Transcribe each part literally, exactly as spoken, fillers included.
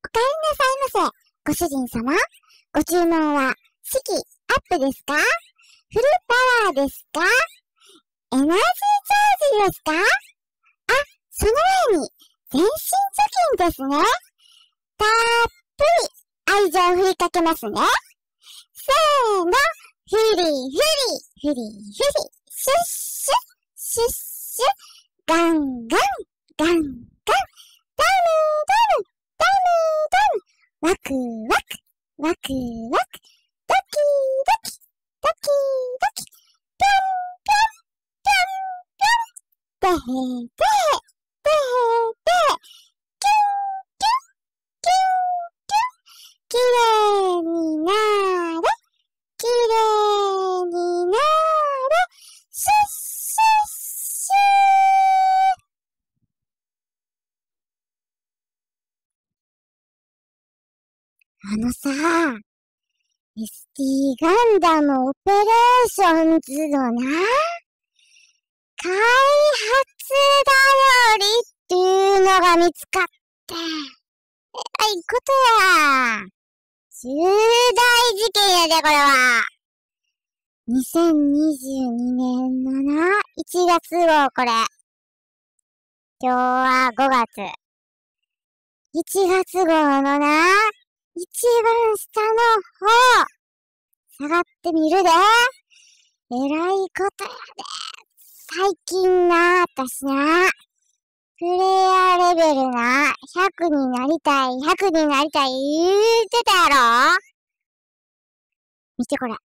帰りなさいませ。ご主人様、ご注文は、式アップですか？フルパワーですか？エナジーチャージですか？あ、その前に、全身貯金ですね。たっぷり愛情を振りかけますね。せーの、フリフリ、フリフリ、シュッシュッ、シュッシュッ、ガンガン、ガンガン、ダムダム、ダムダム、ワクワク、ワクワク、ドキドキ、ドキドキ、ぴょんぴょん、ぴょんぴょん、てへてへ、てへてへ、キュンキュン、キュンキュン、きれいになーれ、きれいになーれ、シュッシュッシュー。あのさ、エスティー ガンダムオペレーションズのな、開発だよりっていうのが見つかって、えらいことや。重大事件やで、これは。にせんにじゅうにねんのな、いちがつ号、これ。今日はごがつ。いちがつ号のな、一番下の方、下がってみるで。えらいことやで。最近な、私な、プレイヤーレベルな、ひゃくになりたい、ひゃくになりたい言うてたやろ？見てこれ。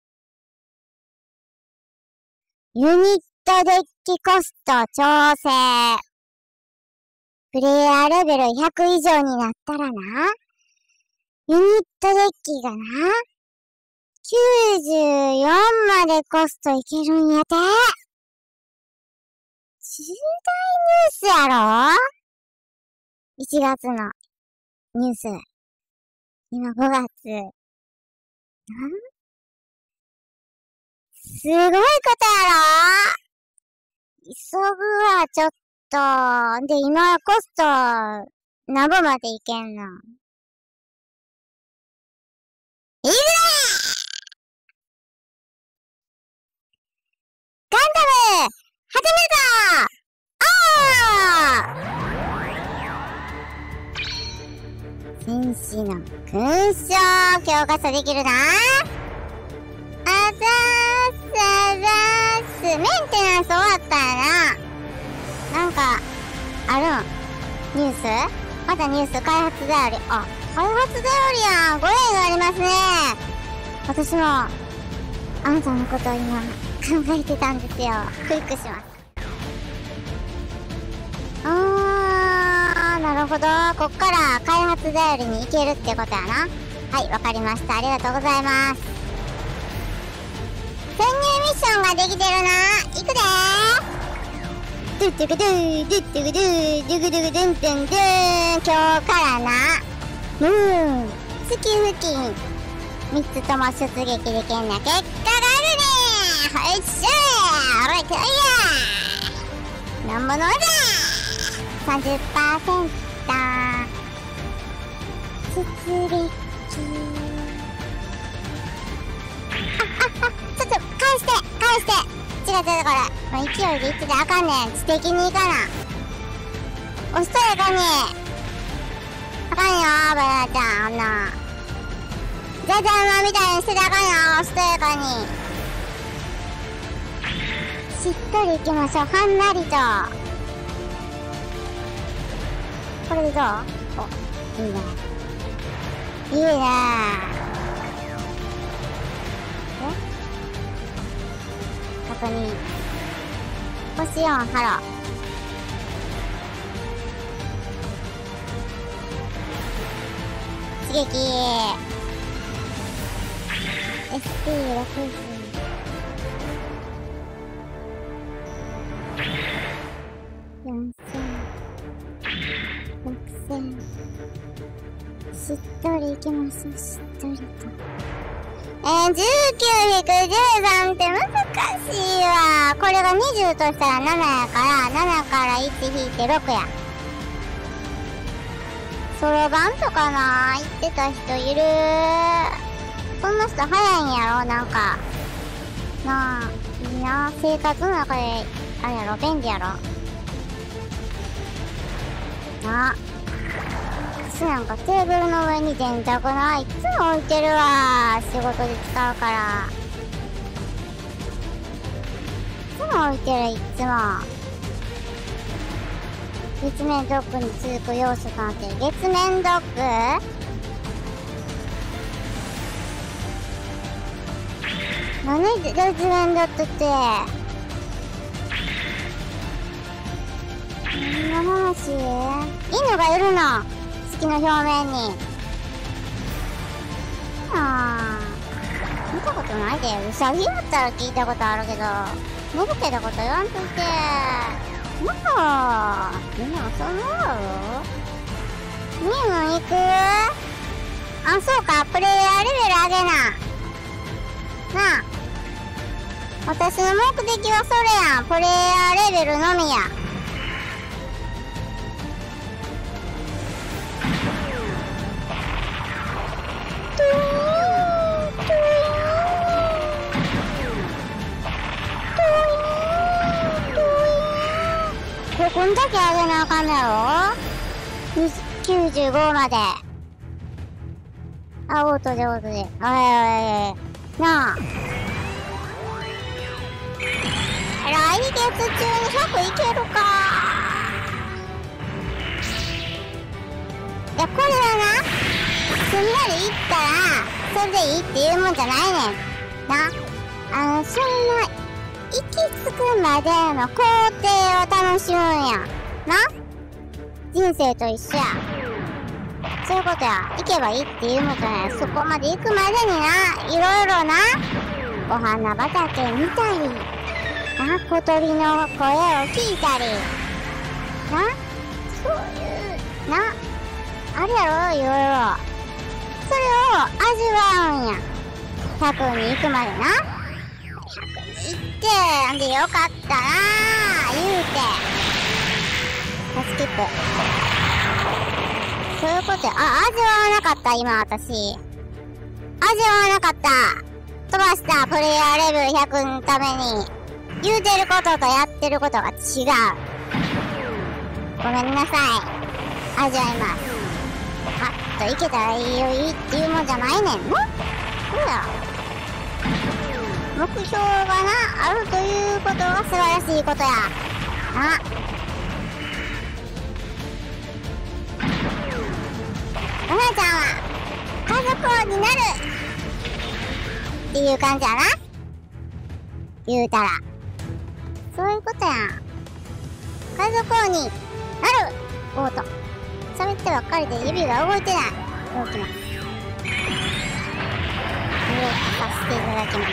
ユニットデッキコスト調整。プレイヤーレベルひゃく以上になったらな、ユニットデッキがな、きゅうじゅうよんまでコストいけるんやて。重大ニュースやろ？ いち 月のニュース。今ごがつ。ん？すごいことやろ？急ぐわ、ちょっと。で、今コスト、何ぼまでいけんの？いくぜ！ガンダム始めるぞ！戦士の勲章強化できるな。あざーすあざーす。メンテナンス終わったやな。なんかあるん？ニュース？またニュース開発だより。あ、開発だよりやん。ご縁がありますね。私もあなたのことを今考えてたんですよ。クリックします。あー、なるほど。こっから開発頼りに行けるってことやな。はい、わかりました。ありがとうございます。潜入ミッションができてるな。行くでー。ドゥッドゥクドゥー、ドゥッドゥクドゥー、ドゥクドゥクドゥンドゥンドゥーン。今日からな、ムーン、月付近、みっつとも出撃できんな結果があるねー。はいっしゃー。おらい来いやー。なんぼのだー。さんじゅっパーセント 出力。あ、あ、あ、ちょっと返して返して。違う違う、これもう勢いでいっててあかんねん。知的にいかな。押しとやかにあかんよー、バナナちゃん。あんなじゃじゃ馬みたいにしててあかんよ。押しとやかにしっとり行きましょう。はんなりと。これでどう？お、いいね。いいね。え？確認。星よん、ハロー。刺激。エスピーろくじゅう。よんせん。ろくせん。しっとりいきましょう。しっとりと。えー、じゅうきゅうひくじゅうさんって難しいわ。これがにじゅうとしたらななやから、ななからいち引いてろくや。そそろばんとかな、行ってた人いる。そんな人早いんやろ、なんか。なあ、いいな。生活の中で、あれやろ、便利やろ。なあ。私なんかテーブルの上に電卓な、いつも置いてるわ。仕事で使うから。いつも置いてる、いつも。月面ドッグに続く要素となってる。月面ドッグ？何月面ドッグって。何の話？犬がいるの。月の表面に。あー。見たことないで。ウサギだったら聞いたことあるけど、寝ぼけたこと言わんといて。なあ、みんなそんなやろ？ミーム行く？あ、そうか、プレイヤーレベル上げな。なあ。私の目的はそれやん。プレイヤーレベルのみや。こんだけ上げなあかんのやろ？きゅうじゅうごまで。あ、オートでオートで。おいおいおい。なあ。来月中にひゃくいけるか。いや、これはな、すんなりいったら、それでいいっていうもんじゃないねん。な。あの、そんな、行き着くまでの工程を楽しむんや。な？人生と一緒や。そういうことや。行けばいいっていうもんじゃない。そこまで行くまでにな、いろいろな、お花畑見たり、な、小鳥の声を聞いたり、な、そういう、な、あれやろ、いろいろ。それを味わうんや。ひゃくに行くまでな。行って、んでよかったなー言うて。スキップ。そういうことや。あ、味わわなかった、今、私。味わわなかった。飛ばした、プレイヤーレベルひゃくのために。言うてることとやってることが違う。ごめんなさい。味わいます。パッといけたらいいよ、いいっていうもんじゃないねんの？そうや。目標がな、あるということが素晴らしいことや。な。お姉ちゃんは、家族王になるっていう感じやな。言うたら。そういうことやん。家族王になる王と。喋ってばっかりで指が動いてない。動きます。動かさせていただきます。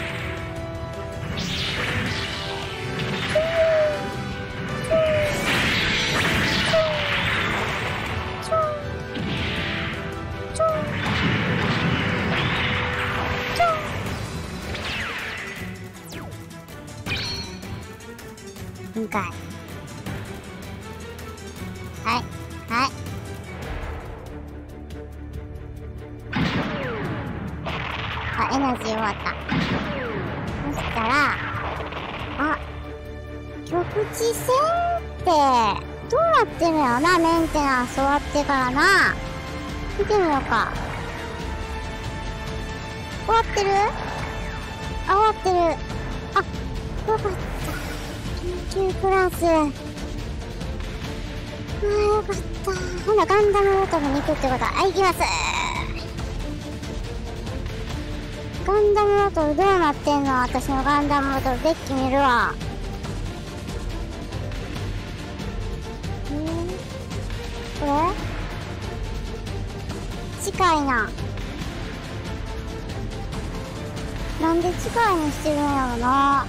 今回。はい。はい。あ、エナジー終わった。そしたら、あ、局地戦って、どうなってるんやろな、メンテナンス終わってからな。見てみようか。終わってる？あ、終わってる。あ、よかった。緊急クラス。あー、よかった。ほな、ガンダムボトルに行くってことは、あ、行きます。ガンダムボトルどうなってんの？私のガンダムボトルデッキ見るわ。えー、これ？近いな。なんで近いにしてるんやろな。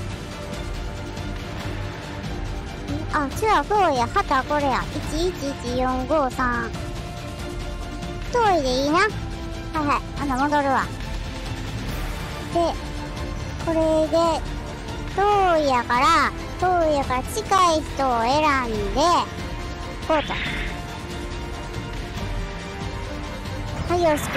あ、違う、遠いや。旗これや。いちいちいちよんごさん。遠いでいいな。はいはい。あの、戻るわ。で、これで、遠いやから、遠いやから近い人を選んで、こうと。 はい、よろしく。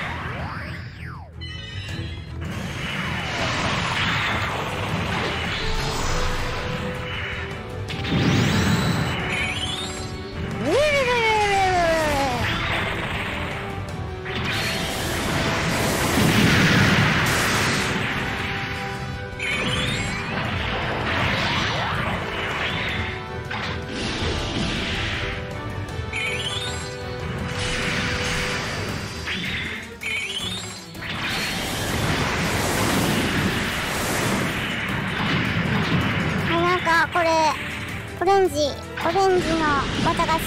これオレンジオレンジの綿菓子。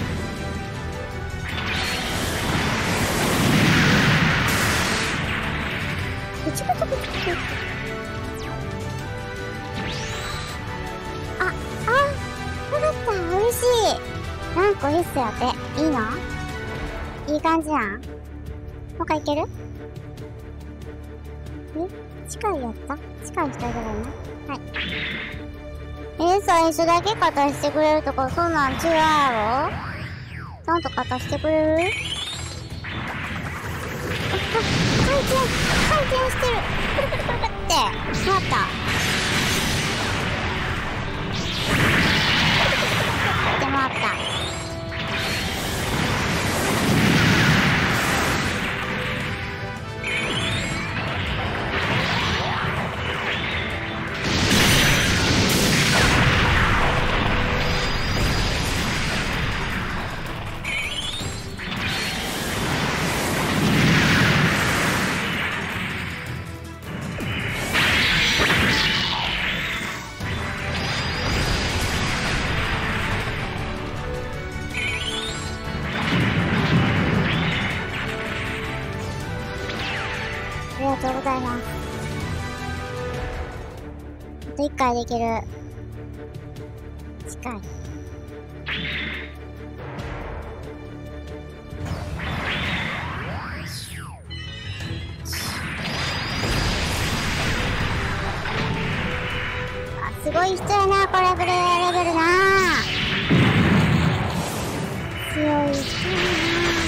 プチプチプチプチ。ああ、よかった、美味しい。何個必須やっていいの？いい感じなん？もう一回いける？え、近いやった近い人いるよね。はい。えー、最初だけ肩してくれるとか、そんなん違うやろ？ちゃんと肩してくれる？あ、回転、回転してる。くるくるくるくるって、回った。くるくるくるくるって回った。ありがとうございます。あといっかいできる。近い。あ、すごい人やな、これ、ブレレベルな。強い人やな。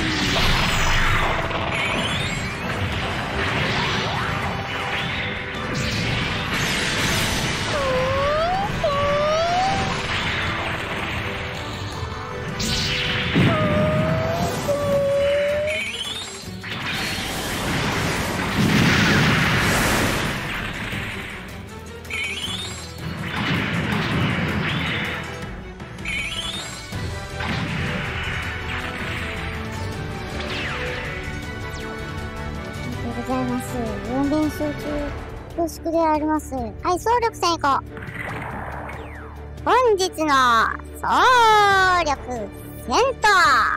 ございます。よん連勝中、恐縮であります。はい、総力戦行こう。本日の総力戦闘。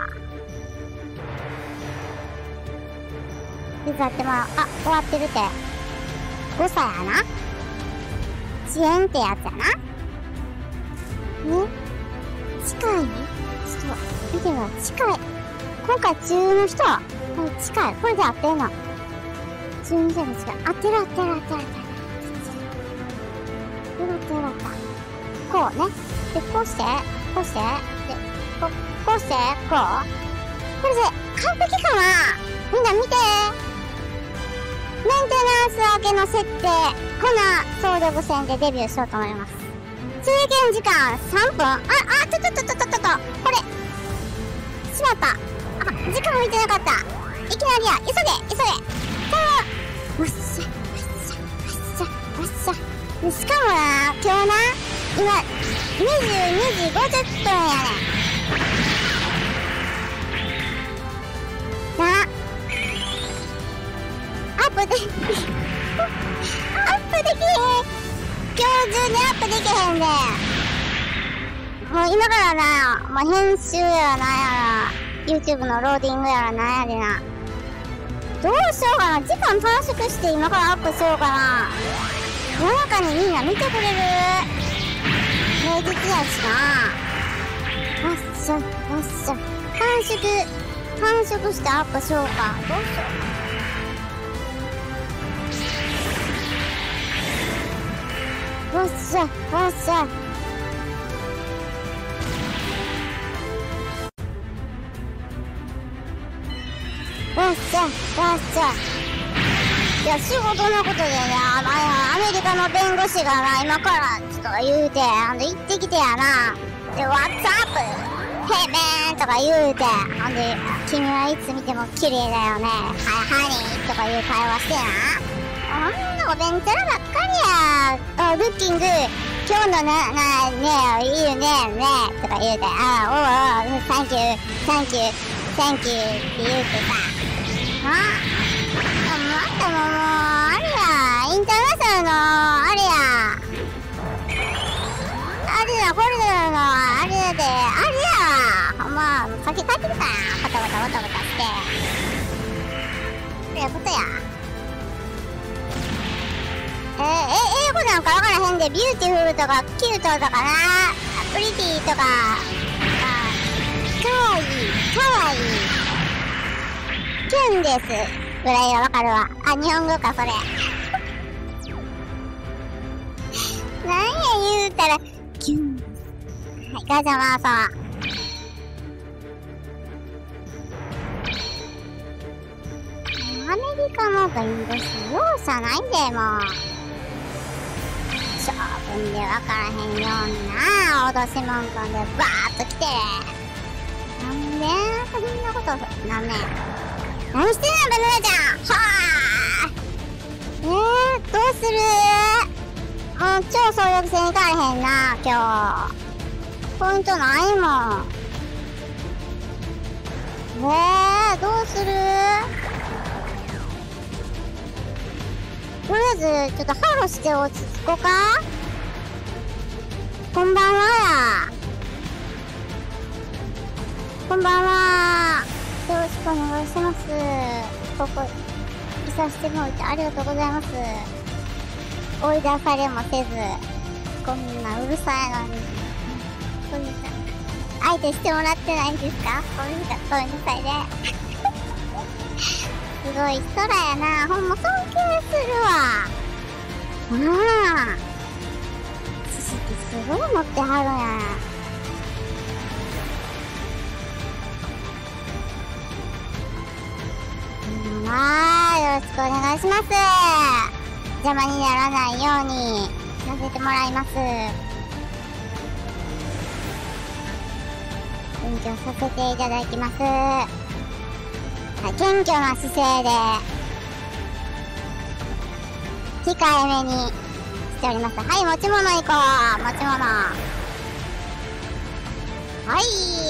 手伝ってもらう。あ、終わってるって。誤差やな。遅延ってやつやな。ね。近いね。ちょっと、見てみよう。近い。今回中の人は、近い。これで合ってんの。中の人が近い。合ってる合ってる合ってる合ってる。よかったよかった。こうね。で、こうして、こうして、で、こ、こうして、こう。これで完璧かな？みんな見て。メンテナンス明けの設定。ほな、総力戦でデビューしようと思います。制限時間さんぷん。あ、あ、ちょちょちょちょちょちょ、これ。しまった。あ、時間見てなかった。いきなりや。急げ、急げ。さあ、わっしゃ、わっしゃ、わっしゃ、わっしゃ。で、しかもな、今日な、今、にじゅうにじごじゅっぷんやねん。な、アップで、アップできへん。今日中にアップできへんで。もう今からな、もう編集やらなんやら、YouTube のローディングやらなんやでな。どうしようかな。時間短縮して今からアップしようかな。夜中にみんな見てくれる？平日やしな。わっしゃ、わっしゃ。短縮、短縮してアップしようか。どうしよう。わっしゃ、わっしゃ。わっしゃ、よっしゃ。いや、仕事のことでね、あの、アメリカの弁護士がな、今からちょっと言うて、あの、行ってきてやな。で、What's up? Hey man! とか言うて、ほんで、君はいつ見ても綺麗だよね。はい、ハニーとかいう会話してな。ほんなお弁当ばっかりや。あ、ルッキング、今日のな、な、ね、いいよね、ね、とか言うて、あ、おうおう、サンキュー、サンキュー、サンキューって言うてさ。あまたもう、あれや、インターナショナルの、あれや、あれや、これだの、あれやで、あれや、ほんま、先帰ってきたやん、バタバタバタバタして。そういうことや。えー、え、英語なんかわからへんで、ビューティフルとか、キュートとかな、プリティとか、あ、かわいい、かわいい、キュンです。ぐらいはわかるわ。あ、日本語か、それ。なんや言うたら、キュンです。はい、ガチャマーさん。アメリカの弁護士、容赦ないんだよ、もう。性分でわからへんようにな、脅し文句でバーッと来て。なんで、そんなこと、なんねん。何してんの、バナナちゃん。はぁー。えー、どうする？もう超総力戦行かれへんな、今日。ポイントないもん。えー、どうする？とりあえず、ちょっとハロして落ち着こうか？こんばんはや。こんばんは。よろしくお願いします。ここ、いさせてもらってありがとうございます。追い出されもせず、こんなうるさいのに。ごめんなさい。相手してもらってないんですか？ごめんなさい、ごめんなさいね。すごい人らやな。ほんま尊敬するわ。ああ。知識すごい持ってはるやん。はい、よろしくお願いします。邪魔にならないようにさせてもらいます。勉強させていただきます。はい、謙虚な姿勢で控えめにしております。はい、持ち物行こう。持ち物。はい。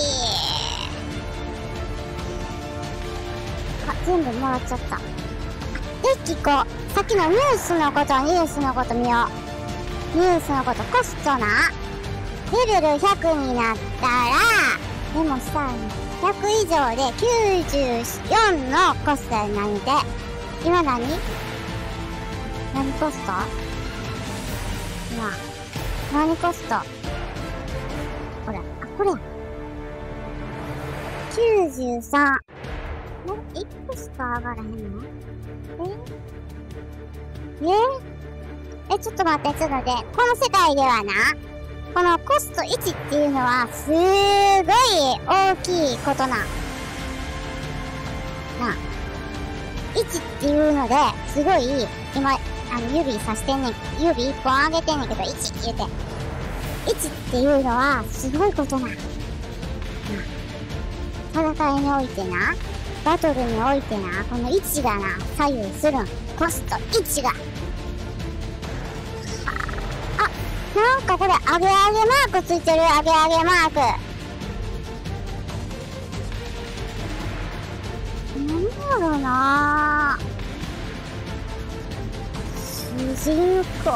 全部もらっちゃった。デッキ行こう。さっきのニュースのこと、ニュースのこと見よう。ニュースのこと、コストな。レベルひゃくになったら、でもさ、ひゃく以上できゅうじゅうよんのコストになるで。今何？何コスト？今、何コスト？これ、あ、これや。きゅうじゅうさん。え、いっこしか上がらへんの？えええ、ちょっと待って、ちょっと待って。この世界ではな、このコストいちっていうのは、すーごい大きいことな。な。いちっていうので、すごい、今、あの、指さしてんねん。指一本上げてんねんけど、いちって言うて。いちっていうのは、すごいことな。な。戦いにおいてな、バトルにおいてな、このいちがな、左右するん。コストいちが。あ、なんかこれ、上げ上げマークついてる。上げ上げマーク。なんだろうなぁ。主人公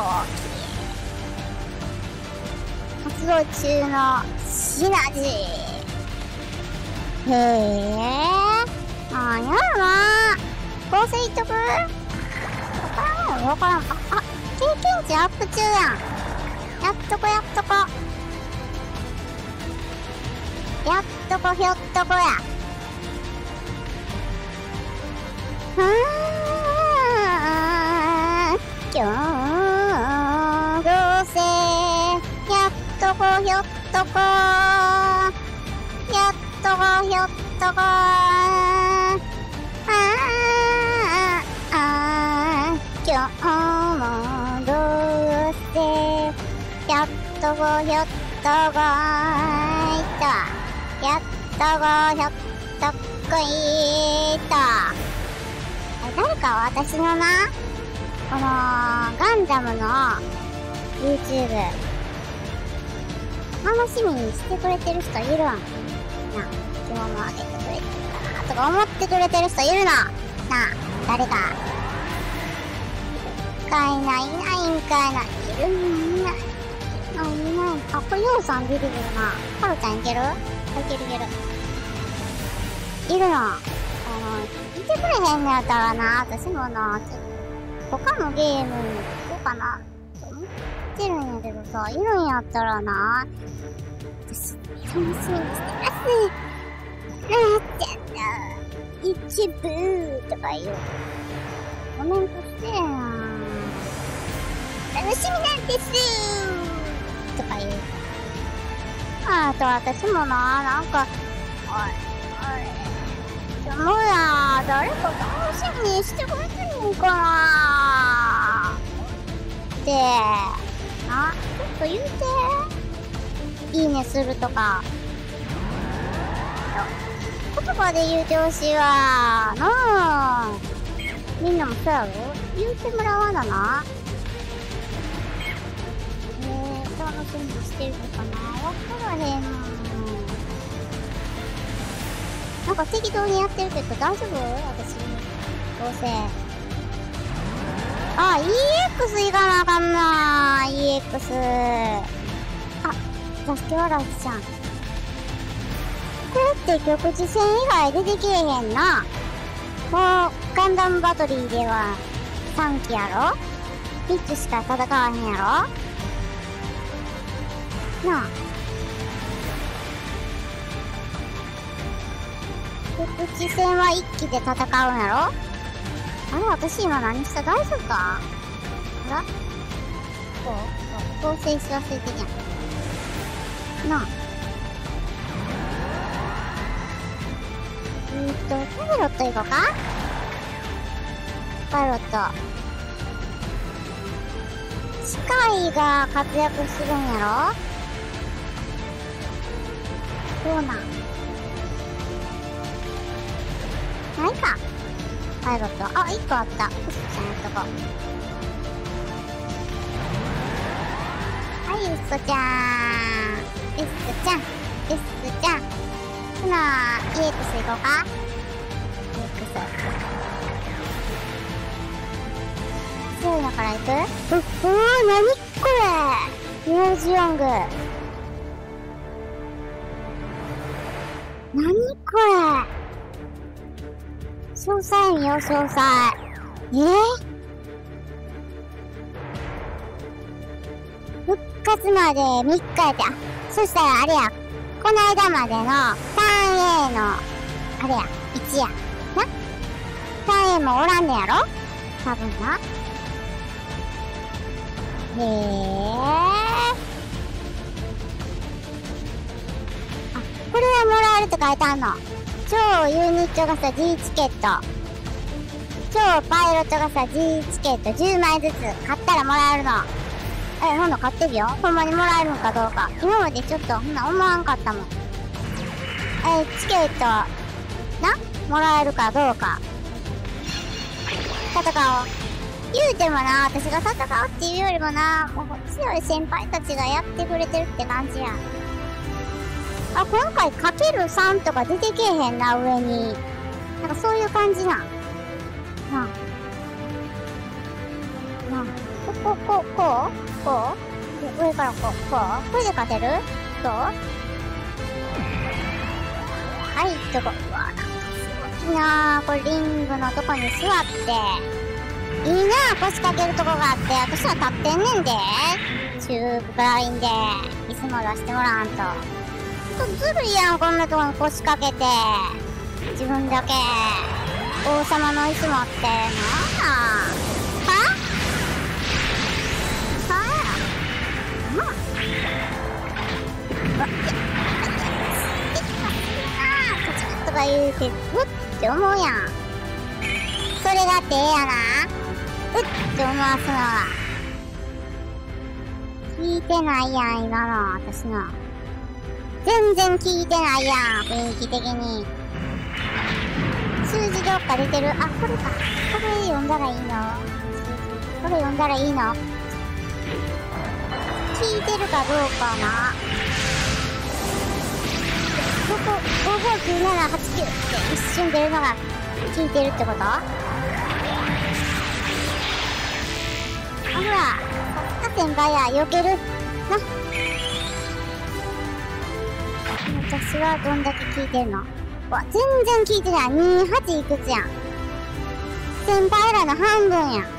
機。発動中のシナジー。へえ。なんやろなぁ。構成いっとく？わからんわからん。あ、あ、経験値アップ中やん。やっとこやっとこ。やっとこひょっとこや。ふーん。今日、どうせ、やっとこひょっとこ。やっとこひょっとこ。あーとごひょっとごーいと。ひょっとごひょっとこいと。誰か私のな、このガンダムの YouTube 楽しみにしてくれてる人いるんな。着物あげてくれてるかなとか思ってくれてる人いるのな。誰かかいないいないんかいな。いるんいないいないいない。あ、これヨウさん出てくるな。ハロちゃんいける？いけるいける。いるの。あの、見てくれへんのやったらな、私もな、ちょっと他のゲームに行こうかなと思ってるんやけどさ、いるんやったらな、私、楽しみにしてます。なっちゃった。一部とか言う。コメントしてやん。楽しみなんですとか言う。あと私もな、なんか、おい、おい、もうや、誰か楽しみにしてくれてるのかなって、な、ちょっと言うて、いいねするとか。言葉で言うてほしいわな。みんなもそうやろ？言うてもらわなな。えー、楽しみにしてるのかな？わからへん。なんか適当にやってるけど大丈夫？私。どうせ。あ、イーエックス 行かなあかんな。イーエックス。あ、座敷わらしちゃん。これって局地戦以外出てけえへんな。もう、ガンダムバトリーではさんきやろ？ みっ つしか戦わへんやろ？なあ。局地戦はいっきで戦うんやろ？あれ、私今何した？大丈夫か？あら？こう？こう、構成し忘れてるやん。なあ。えーっと、パイロット行こうか？パイロット。スカイが活躍するんやろ？どうなん？ないか。パイロット。あ、いっこあった。よし、じゃあやっとこう。はい、ウッソちゃん。ウッソちゃん。ウッソちゃん。ほな、イーエックス 行こうか。イーエックス。強いのから行く？う、うわー、なにこれ！ミュージオング。なにこれ！詳細見よ、詳細。えー、復活までみっかやった。そしたらあれや。この間までの スリーエー の、あれや、いちや。な？ スリーエー もおらんねやろ？多分な。へぇー。あ、これはもらえるって書いてあんの。超ユニットがさ、G チケット。超パイロットがさ、G チケットじゅうまいずつ買ったらもらえるの。え、ほんの買ってるよ。ほんまにもらえるんかどうか。今までちょっと、ほんな思わんかったもん。え、チケット、な？もらえるかどうか。戦おう。言うてもな、私が戦うっていうよりもな、もう強い先輩たちがやってくれてるって感じや。あ、今回かけるさんとか出てけえへんな、上に。なんかそういう感じな。なあ。なあ。こ、こ、こ、こうこう上からこう、こうこれで勝てる？どう？はい、とこ。うわ、なんかすごいなぁ。これリングのとこに座って。いいなぁ、腰掛けるとこがあって。私は立ってんねんで。チューブラインで。椅子も出してもらわんと。ちょっとずるいやん、こんなとこに腰掛けて。自分だけ。王様の椅子持って。なあ。は？うん。うわ、いや、できますなぁ。ちょっとか言うて、うって思うやん。それがってええやな。うって思わすのは。そ聞いてないやん、今の、私の。全然聞いてないやん、雰囲気的に。数字どっか出てる。あ、これか。これ読んだらいいの？これ読んだらいいの？聞いてるかどうかな。ここ、ごごきゅうななはちきゅうって一瞬出るのが聞いてるってこと？あ、ほら、さっか先輩や、避ける。な。私はどんだけ聞いてるの？わ、全然聞いてない。にじゅうはちいくつやん。先輩らの半分やん。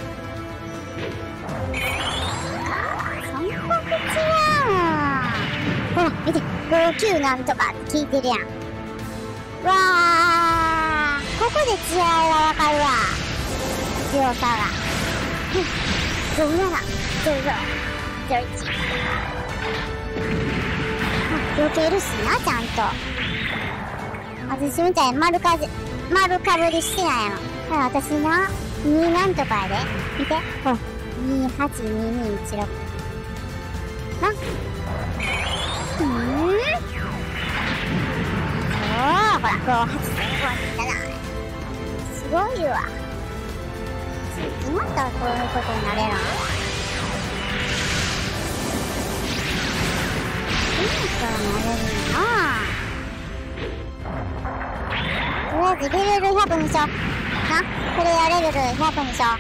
そんな口やん。ほら、見て。ごきゅうなんとかって聞いてるやん。わー。ここで違いがわかるわ。強さが。ごなな、ゼロ、ゼロいち。避けるしな、ちゃんと。私みたいに丸かじ、丸かぶりしてないの。だから私な、になんとかやで。見て。ほら。にはちににいちろく。な。うーん。そう、ほら、ごはちせんごになな。すごいわ。いつまたこういうことになれるの？今からなれるのな。とりあえずレベルひゃくにしよう。な、プレイヤーレベルひゃくにしよう。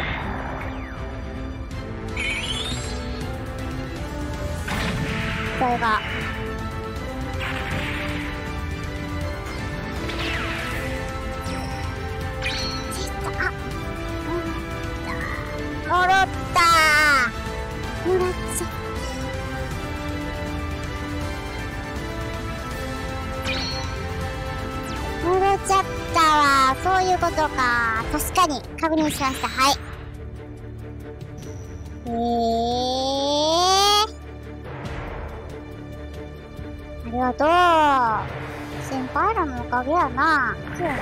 これが。あ、戻ったー。戻っちゃった。戻っちゃったわ。そういうことか。確かに確認しました。はい。えー、ありがとう。先輩らのおかげやな。今日のこと。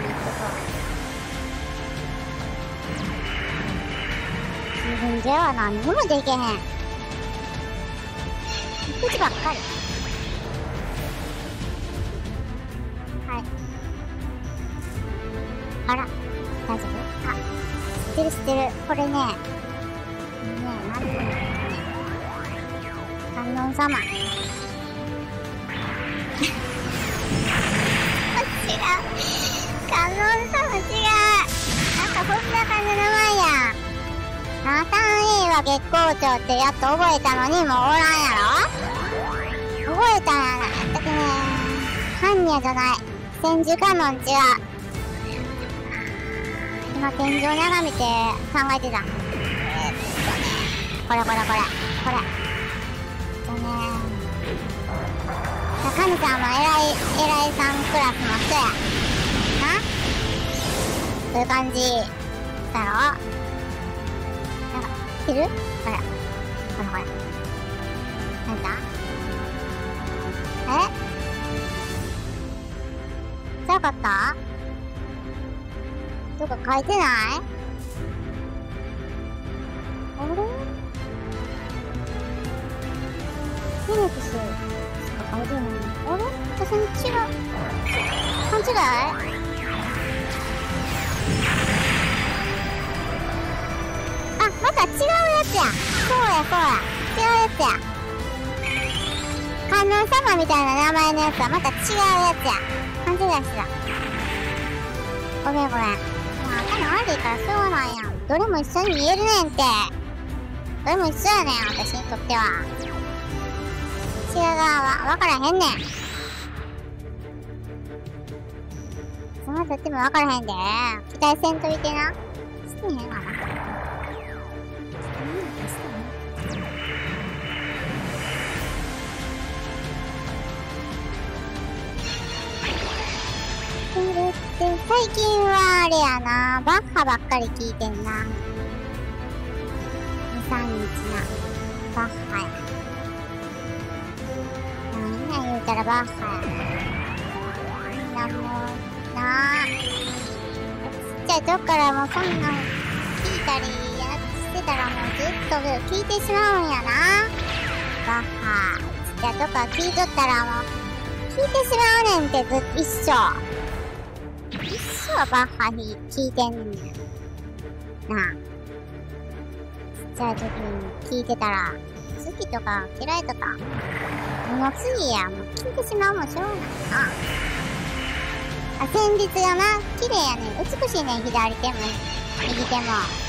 自分では何にもできへん。口ばっかり。はい。あら、大丈夫？あ、知ってる知ってる。これね。ねえ、なんていうのね。観音様。違う。観音様違う。なんかこんな感じの名前やん。ナタン A は月光町ってやっと覚えたのにもうおらんやろ？覚えたんやな。だってね、般若じゃない。千手観音違う。今天井眺めて考えてた。えー、っとね、これこれこれ。これ。えっとね、神さんも偉い、偉いさんクラスの人や。な？そういう感じ。だろ？知ってる？これ。これこれ。なんだ？え？そうかった？どこ書いてない？あれ？フェニックスしか書いてない。あれ？私に違う。勘違い？あ、また違うやつや。そうやそうや。違うやつや。観音様みたいな名前のやつはまた違うやつや。勘違いしてた。ごめんごめん。もう頭悪いからしょうがないやん。どれも一緒に見えるねんて。どれも一緒やねん、私にとっては。違う側は分からへんねん。そのとっても分からへんで。期待せんといてな。してへんわな。最近はあれやな、バッハばっかり聞いてんな。に、さんにちな。バッハや。なんや言うたらバッハや。みんなもう、なあ。ちっちゃい時からもうそんなん聞いたりやってたらもうずっと聞いてしまうんやな。 バッハ。ちっちゃいとか聞いとったらもう、聞いてしまうねんってずっと一生。一生バッハに聞いてんねん。なあ。ちっちゃい時に聞いてたら、好きとか嫌いとか、もう次や、もう聞いてしまうもんしょうがないな。あ、先日がな、綺麗やねん。美しいねん、左手も、右手も。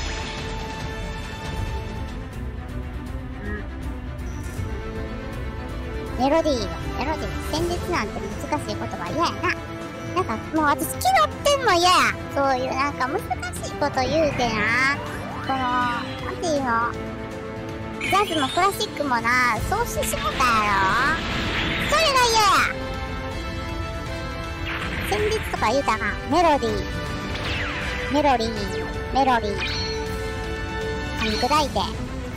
メロディーが、メロディー、旋律なんて難しい言葉嫌やな。なんかもう私決まってんも嫌や。そういうなんか難しいこと言うてな。この、なんていうの？ジャズもクラシックもな、そうしてしもたやろ？それが嫌や。旋律とか言うたな。メロディー。メロディー。メロディー。噛み砕いて。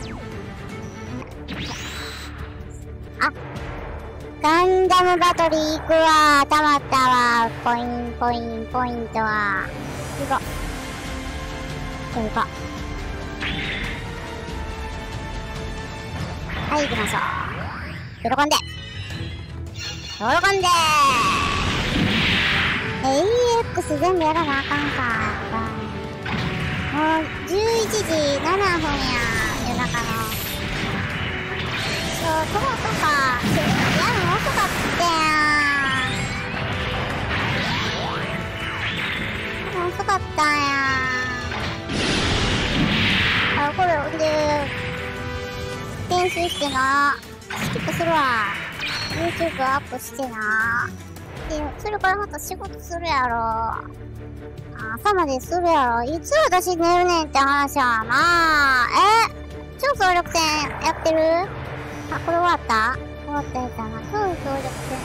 あ、ガンダムバトル行くわ。たまったわ。ポイン、ポイン、ポイントは。行こう。行こう。はい、行きましょう。喜んで。喜んでー。エーイーエックス 全部やらなあかんか。もう、じゅういちじななふんや。夜中の。そう、トマトか。やるの遅かったやん。遅かったんや。あ、これ、ほんで、編集してな。スキップするわ。YouTube アップしてな。で、それからまた仕事するやろ。朝までするやろ。いつ私寝るねんって話やな。え？超総力戦やってる？あ、これ終わった？終わったやつやな。超総力戦。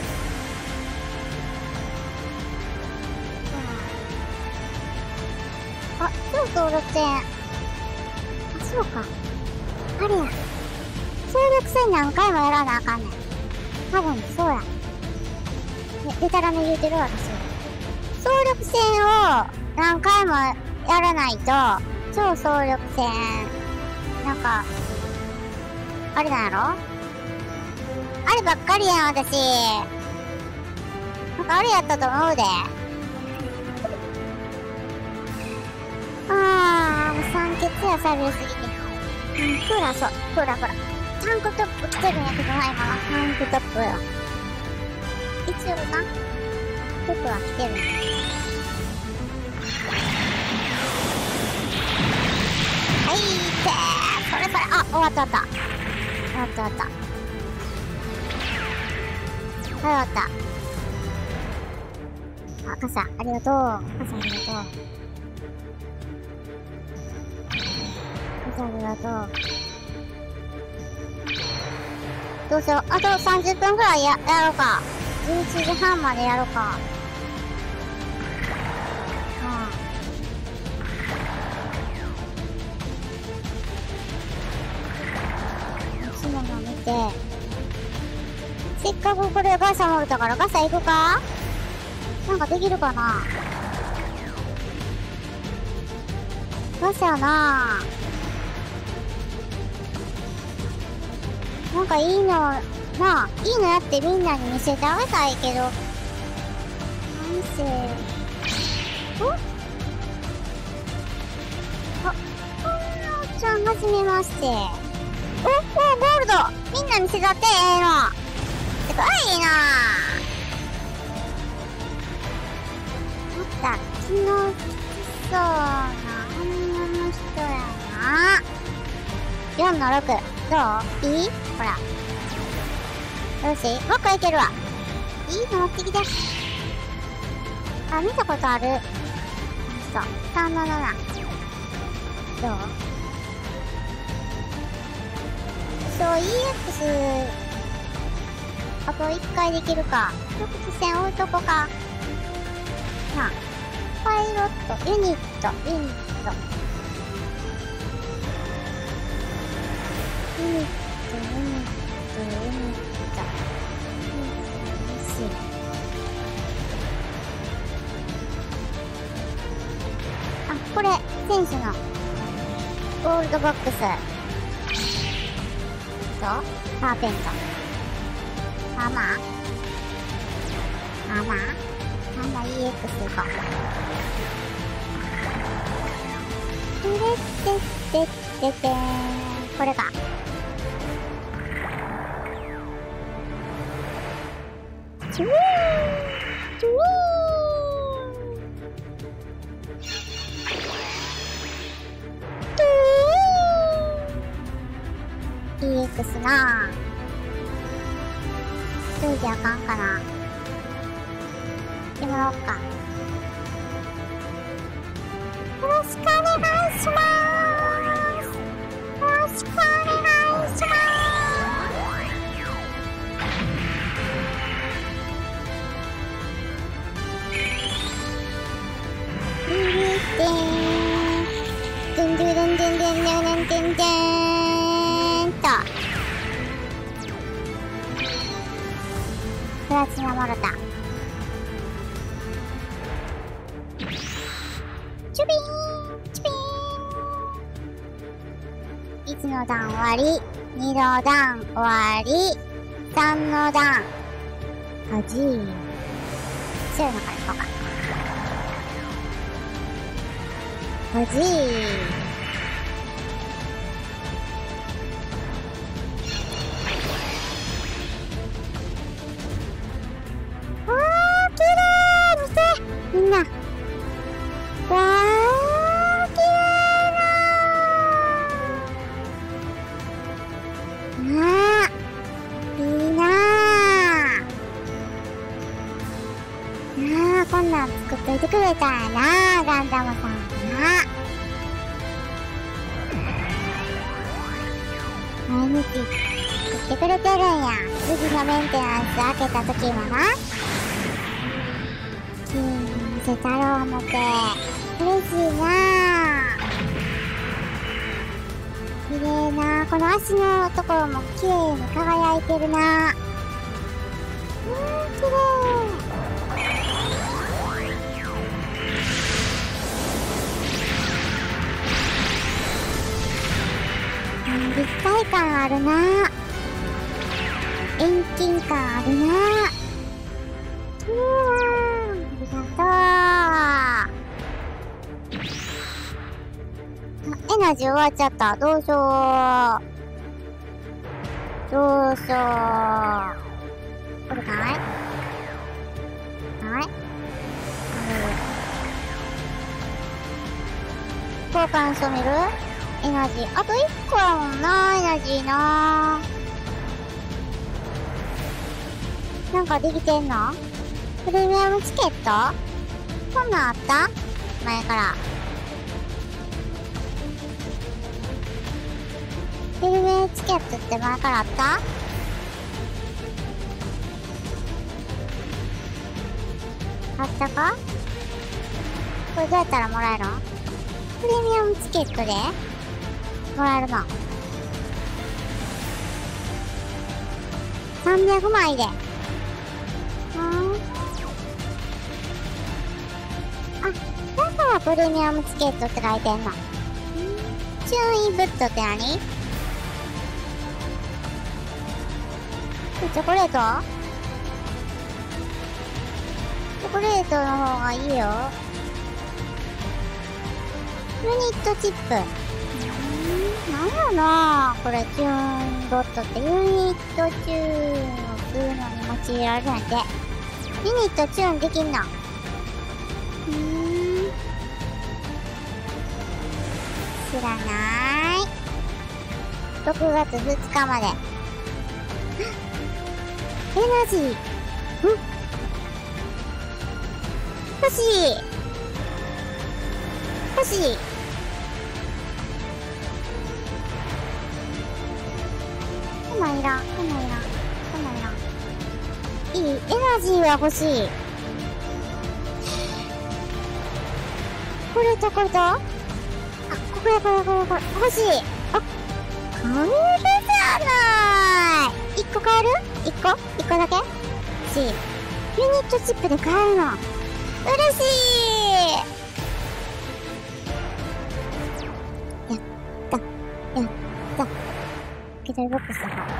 あ、超総力戦。あ、そうか。あれや。総力戦何回もやらなあかんねん。多分そうや。ね、でたらめ言うてる私。総力戦を何回もやらないと、超総力戦、なんか、あれなんやろ？あればっかりやん、私。なんかあれやったと思うで。あー、もう酸欠や、喋りすぎて。うん、クーラー、そう、クーラー、クーラー。タンクトップ着てるんやけどな、今は。タンクトップ。一応な、服は着てるんや。はい、てー。それそれ、あ、終わった終わった。終わった終わった。はい、終わった。あ、傘、ありがとう。傘ありがとう。傘ありがとう。どうしよう。あとさんじゅっぷんくらいや、やろうか。じゅういちじはんまでやろうか。うん。いつもの見て。せっかくこれガサもらったからガサ行くか？なんかできるかな？ガサなぁ。なんかいいの、なあ、いいのやってみんなに見せてあげたいけど。なんせ。お？あ、こんなおっちゃんはじめまして。お、お、ゴールド！みんな見せたってええの。すごいなぁ。また、気のきつそうな女の人やな。よんのろく。どう？いい？ほら。よし、もう一個いけるわ。いいの持ってきて。あ、見たことある。そう。さんのなな。どう？そう、イーエックス、あといっかいできるか。直線置いとこか。なあ。パイロット、ユニット、ユニット。ユニット、ユニット、ユニット。あ、これ、選手のゴールドボックス。 パーペント。アーマーアーマーアーマー イーエックス いこう。てれってってってーん。これか。チューチューイーエックス なぁ。一人じゃあかんかな。行ってもらおうか。よろしくお願いしまーす。よろしくお願いしまーす。ドゥンドゥドゥンドゥンドゥンドゥンドゥンドゥンドゥンドゥンとプラチナモルタ。チュビーンチュビーン。いちの段終わり、にの段終わり、さんの段はじ強いのからいこうか。はじわー、きれい。見てみんな。わー、きれいなー。なあ、いいなー。なあ、こんなん作っといてくれたんやなー、ガンダムさんな。毎日作ってくれてるんや。次のメンテナンス開けた時もな。キーに見せたろう思て。嬉しいなぁ。綺麗な。この足のところも綺麗に輝いてるな。うーん、綺麗。立体感あるな。遠近感あるな。うわー、ありがとう。エナジー終わっちゃった。どうしよう。どうしよう。これかいはい。交換してみる？エナジー。あといっこやもんな、エナジーな。なんかできてんの？プレミアムチケット？こんなんあった？前から。プレミアムチケットって前からあった？あったか？これどうやったらもらえるの？プレミアムチケットでもらえるの。さんびゃくまいで。うん。あ、だからプレミアムチケットって書いてんの。チューンインプットって何？チョコレート？チョコレートの方がいいよ。ユニットチップ。なんやろなこれ、チューンボットって。ユニットチューンをするのに用いられるんやて。ユニットチューンできんの？うーん。知らない。ろくがつふつかまで。エナジー。ん？欲しい。欲しい。こんなんいらん。こんなんいらん。こんなんいらん。いい？エナジーは欲しい。これとこれと？あ、これこれこれこれ。欲しい。あ、買えるじゃない。いっこ買える？ いっ 個 ?いっ 個だけ？欲しい。ユニットチップで買えるの。嬉しい。やった。やった。ケトルボックスだから。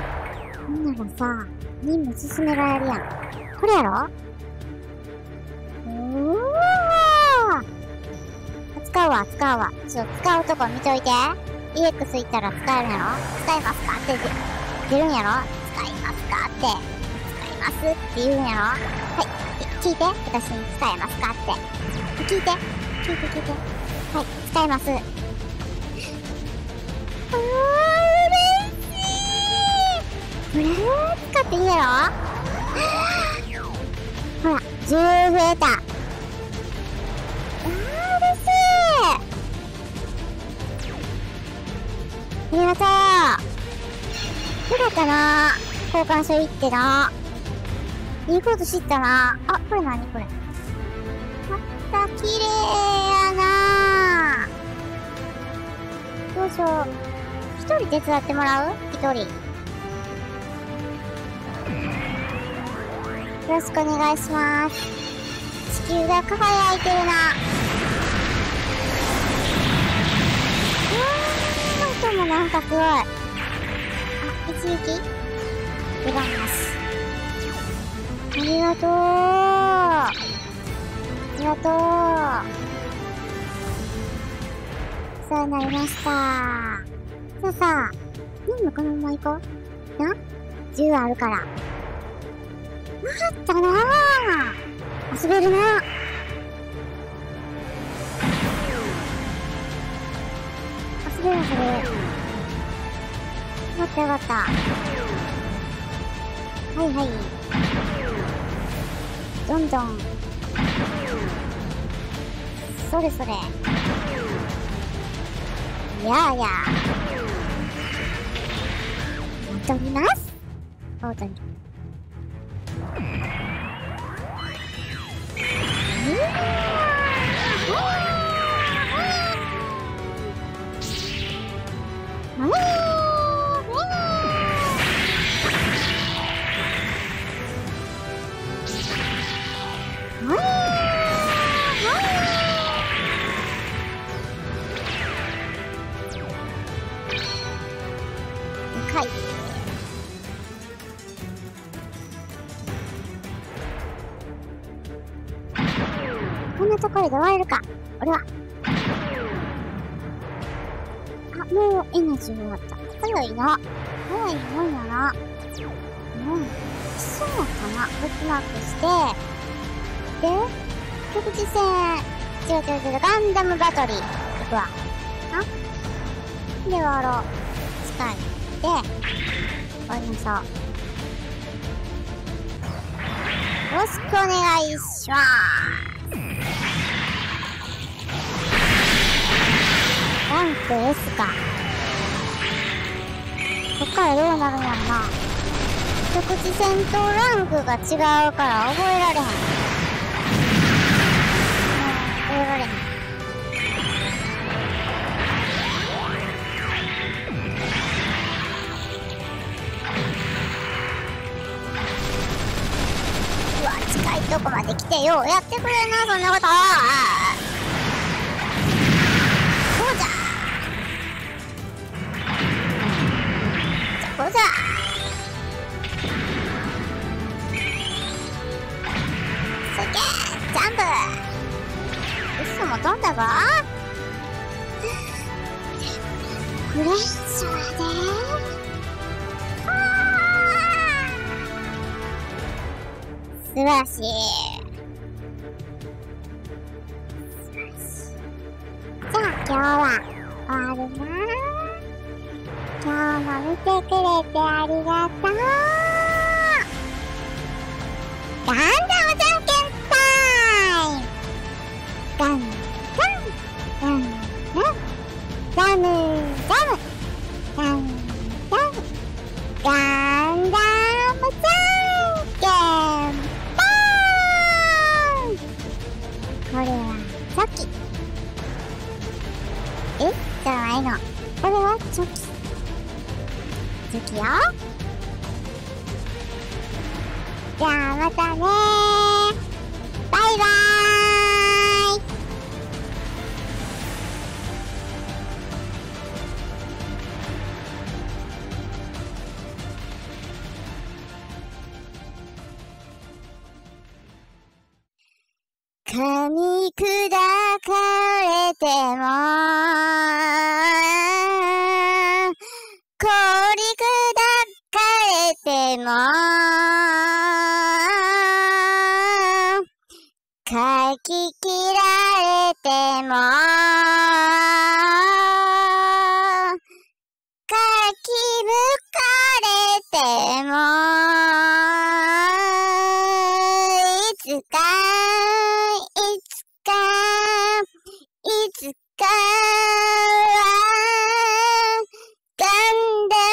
さあ、任務進められるやん。これやろ？おー！使うわ、使うわ。ちょっと使うとこ見といて。イーエックス いったら使えるんやろ？使いますかって出るんやろ？使いますかって。使いますって言うんやろ？はい。聞いて。私に使えますかって。聞いて。聞いて聞いて。はい。使います。あー、嬉しい。これ、使っていいやろ？ほら、じゅう増えた。あー、嬉しい。ありがとう。よかったな。交換所行ってな。いいこと知ったな。あ、これ何これ。また、綺麗やな。どうしよう。一人手伝ってもらう？一人。よろしくお願いします。地球が輝いてるな。うわー、音もなんかすごい。あ、一撃出番なし。ありがとう。ありがとう。そうなりました。さあさあ、任務このまま行こう。な？じゅうあるから。わかったなぁ。遊べるな。遊べる遊べる。よかったよかった。はいはい。どんどん。それそれ。やあやあ。戻ります。オートに。こんなところで終われるか。俺は。あ、もうエナジー終わった。早いな。早いもんやな。うん。そうかな。ブックマークして。で、局地戦。違う違う違う。ガンダムバトリー。行くわ。あ？で、終わろう。近い。で、終わりましょう。よろしくお願いします。ランク エス か。こっからどうなるんやろな。局地戦とランクが違うから覚えられへん。うん、覚えられへん。うわ、近いとこまで来てよ。やってくれるな、そんなこと。こうじゃ。すげえ、ジャンプ。嘘も飛んだぞ。フレッシュやで。素晴らしい。素晴らしい。じゃあ今日は終わるな。今日も見てくれてありがとう。ガンダムじゃんけんタイム。ガンダムガンダムダムダムダムガンダムじゃんけんパーン。これはチョキ。え？じゃないの。これはチョキ。続きよ。じゃあまたねー。バイバーイ。 噛み砕かれても凍り砕かれても書き切られても書きむかれてもいつかいつかいつかはガンダ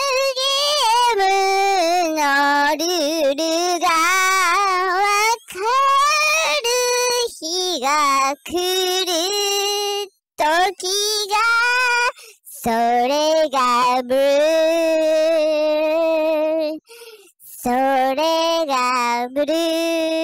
ムゲームのルールがわかる日が来る時がそれがブルーそれがブルー